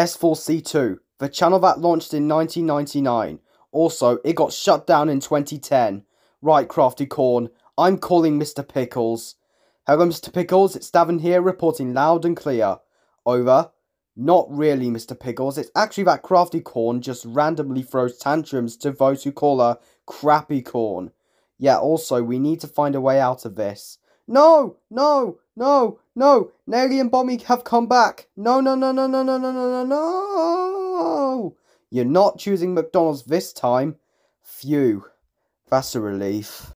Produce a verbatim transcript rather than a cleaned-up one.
S four C two, the channel that launched in nineteen ninety-nine. Also, it got shut down in twenty ten. Right, Crafty Corn, I'm calling Mister Pickles. Hello, Mister Pickles, it's Davin here, reporting loud and clear. Over. Not really, Mister Pickles, it's actually that Crafty Corn just randomly throws tantrums to those who call her Crappy Corn. Yeah, also, we need to find a way out of this. No! No! No! No! Nelly and Bommy have come back! No, no, no, no, no, no, no, no, no, no! You're not choosing McDonald's this time. Phew. That's a relief.